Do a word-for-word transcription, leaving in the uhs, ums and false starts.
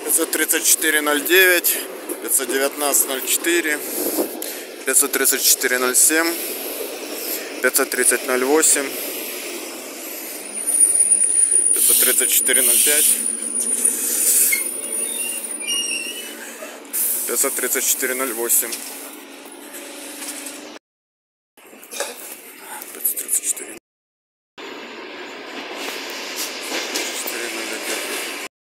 пятьсот тридцать четыре ноль девять, пятьсот девятнадцать ноль четыре, пятьсот тридцать четыре ноль семь, пятьсот тридцать ноль восемь, пятьсот тридцать четыре ноль пять, пятьсот тридцать четыре ноль восемь.